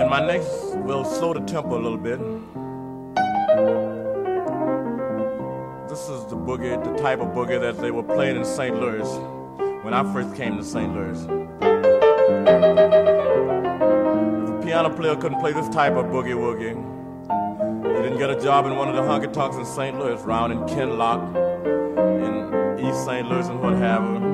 And my next will slow the tempo a little bit. This is the boogie, the type of boogie that they were playing in St. Louis when I first came to St. Louis. If a piano player couldn't play this type of boogie woogie, he didn't get a job in one of the honky tonks in St. Louis, round in Kinloch, in East St. Louis and what have you.